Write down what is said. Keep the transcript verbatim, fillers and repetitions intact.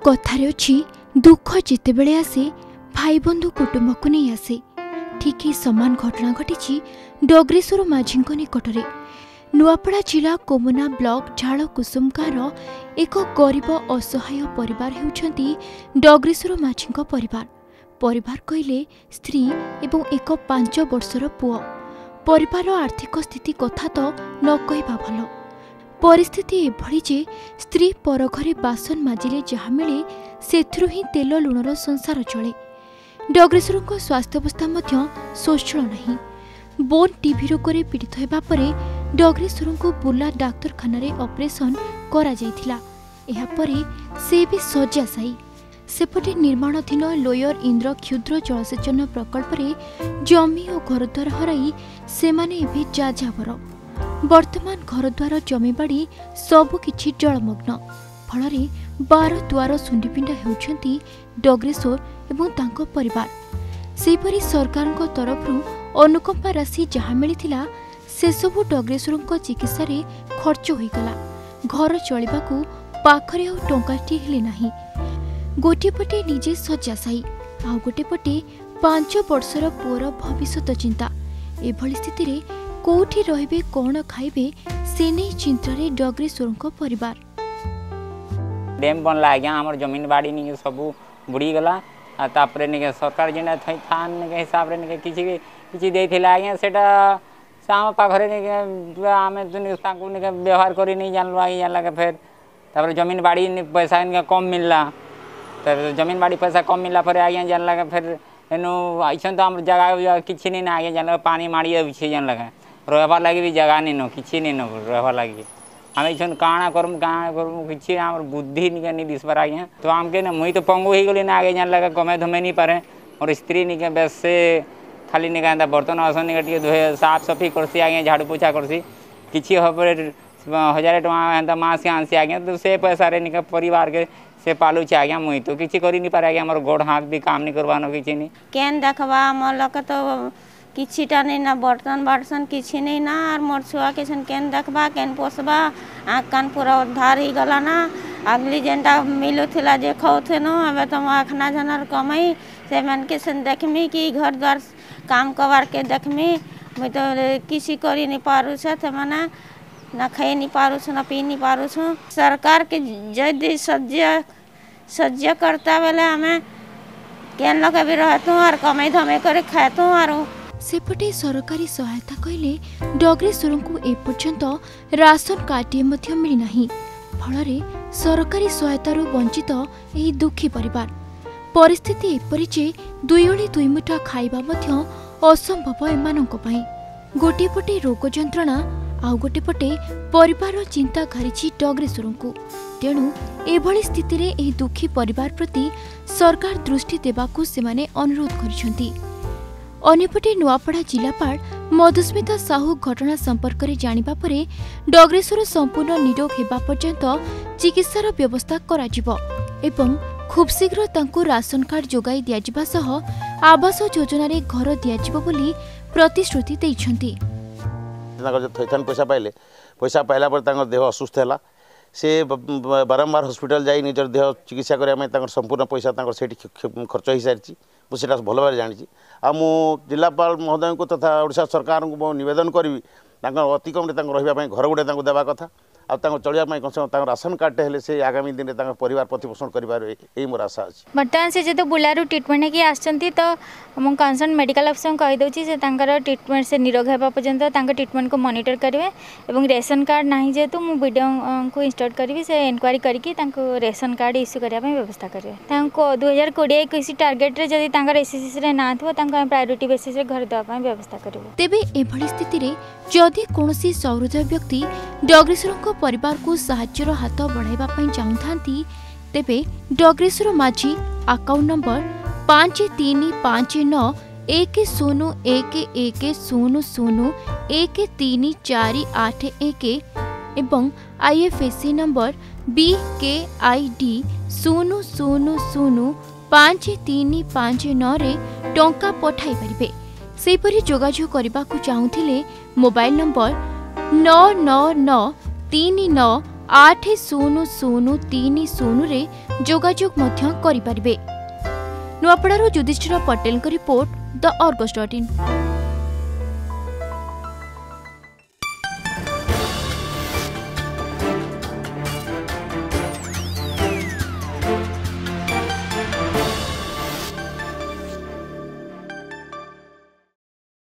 कथारे अछि दुख जितेबेले आसे भाई बंधु कुटुंब को नहीं आसे ठीक ही समान घटना घटी डगरेश्वर माझी निकटरे नुआपड़ा जिला कोमुना ब्लॉक झाड़ कुसुम गाँव एक गरीब असहाय परिवार होउछंती डगरेश्वर माझी परिवार परिवार कहले स्त्री एवं एक पांच वर्षर पुओ परिवार आर्थिक स्थिति कथा तो न कहबा भल परिस्थिति एभली जे स्त्री पर घरे बासन माजिले जहा मिले सेथुरु ही तेल लुणर संसार चले डगरेश्वर स्वास्थ्यावस्था मध्य शोषण नहीं बोन टीबी रोग रे पीड़ित हेबा परे डगरेश्वर को बुर्ला डाक्तरखाना रे ऑपरेशन करा जायथिला एहा परे से भी शଯ୍ୟାଶାयୀ सेपटे निर्माणाधीन लोयर इंद्र क्षुद्र जलसेचन प्रकल्प रे जमी और घरद्वार हराई सेमाने एभी जाजावर वर्तमान घरद्वार जमीबाड़ी सबकिछि जलमग्न फल बार द्वार सुंडीपिंडा होउछंती डगरेश्वर एवं तांको परिवार सेपरी सरकार तरफ अनुकंपा राशि जहाँ मिलिथिला से सबु डगरेश्वर चिकित्सा रे खर्च होईगला घर चलिबाकू पाखरे आ टंकाटी हेले नाही गोटे पटे निजे शଯ୍ୟାଶାयୀ आउ गोटे पटे पांच वर्षर पुअर भविष्यत चिंता एभली स्थिति रे कोठी रहिबे कोन खाइबे से नै चिंतारे डगरेश्वर परिवार डैम बनला आज्ञा हमर जमीन बाड़ी नि सब बुड़ी गला आ तापरे नि सरकार जेना थई थान नि हिसाब रे नि किछि किछि देथिला आज्ञा सेटा साम पाखरे नि आमे दुनि ताकू नि व्यवहार करि नि जानलो आज्ञा जानला के फेर तापर जमीन बाड़ी नि पैसा नि कम मिलला तर जमीन बाड़ी पैसा कम मिलला पर आज्ञा जानला के फेर एनु आइछन त हम जगह किछि नि ना आज्ञा जानला पानी माड़ी अबिछे जानला के रहबा लागि भी जगह नि न किछि नि न रहबा लागि हमें छन काना करम काना करम किछि हमर बुद्धि नि नि दिसबर आज्ञा तो हमके न मुई तो पंगु ही गली ना आगे जानला के कमे धमे नि पारे और स्त्री नि के बेस से खाली नि गांदा बर्तन आसन नि के धोए साफ सफाई करसी आगे झाड़ू पोछा करसी किछि हबरे हजार टका एंता मास के आनसी आगे तो से पैसा रे नि के परिवार के से पालू छ आगे मुई तो किछि करि नि पारे आगे हमर गोड़ हाथ भी काम नि करवानो किछि नि केन देखबा मलक तो किछिटा नहीं ना बर्तन बासन किछि नहीं ना और मोर छुआ के छन केन देखबा केन पोसबा आँख कान पूरा उद्धार ही गला ना अगली जेनटा मिलुथिला जे खौथे न अब तो आखना जनर कमाई से मन के सन देखमी कि घर द्वार काम कबार के देखमी मैं तो किसी करी नहीं पारू छ माना ना खाई नहीं पारू छ ना पी नहीं पारू छ सरकार के जदि सज्ज सज्ज करता बेले हमें केन लगे भी रहतु और कमाई धमे करे खातु और सेपटे सरकारी सहायता कहले डगरेश्वर को एपर्यंत राशन कार्डे मध्य मिली नाही फल सरकारी सहायतारू वंचित एही दुखी परिवार परिस्थिति एपरि जे दुई ओली दुई मुठा खाइबा मध्य असंभव एमानंक पई गोटे पटे रोग जंत्रणा आउ गोटे पटे परिवार चिंता घारिछि डगरेश्वर को तेणु एभली स्थिति रे एही दुखी परिवार प्रति सरकार दृष्टि देबाकू सेमाने अनुरोध करिसंती अन्यपटे नुआपड़ा जिलापाल मधुस्मिता साहू घटना संपर्क में जानिबा परे डगरेश्वर संपूर्ण निरोग हेबा पर्यंत चिकित्सार व्यवस्था कराजिबो एवं खूब शीघ्र तांको राशन कार्ड जोगाई दियाजिबा सह आवास योजना रे घर दियाजिबो बोली प्रतिश्रुति दैछंती तांको थैथान पैसा पाइले पैसा पाइला पर तांको देह असुस्थ हैला से बारंबार हॉस्पिटल जाई निजर देह चिकित्सा करे में तांको संपूर्ण पैसा तांको सेठी खर्च ही सारची मुझे भल भाव जानी आ मु जिलापाल महोदय को तथा ओडिशा सरकार को निवेदन करी अति कम रही घर गोटे देवा कथा आ चलिया कम से कम राशन कार्ड हेले से आगामी दिन में परिवार प्रतिपोषण कर मोर आशा अच्छी बर्तमान से जो बुलारू ट्रिटमेंट की आसती तो मुझे कनसर्न मेडिकल अफिसर को कहीदे से ट्रिटमेंट से निरोग होगा पर्यंत ट्रिटमेंट को मॉनिटर करेंगे और रेशन कार्ड ना जेहेतु मुझे वीडियो को इंस्टॉल करी से इनक्वारी करके रेशन कार्ड इश्यू करने व्यवस्था करेंगे दुई हजार कोड़े इक्कीस टार्गेट रे जदि एसएससी ना थो प्रायोरिटी बेसिस घर देवाई व्यवस्था करेंगे तेबे एभली स्थिति रे जदि कोनोसी सहृदय व्यक्ति डगरेश्वर परिवार को साहाय्यर हाथ बढ़ाइबा पई चाहुथांती तेबे डगरेश्वर माझी अकाउंट नंबर पाँच तीन पाँच नौ एक शून्य एक एक शून्य शून्य एक तीन चार आठ एक एवं आईएफएससी नंबर बी के आई डी शून्य शून्य शून्य पाँच तीन पाँच नौ रे टंका पठाई परिबे सेपरी जोगाजोग करने को चाहूले मोबाइल नंबर नौ नौ नौ तीन नौ आठ शून्य शून्य तीन शून्य जोगाजोग मध्य करि पारिबे। नुआपड़ारू Yudhishthir Patel report the Argus dot in.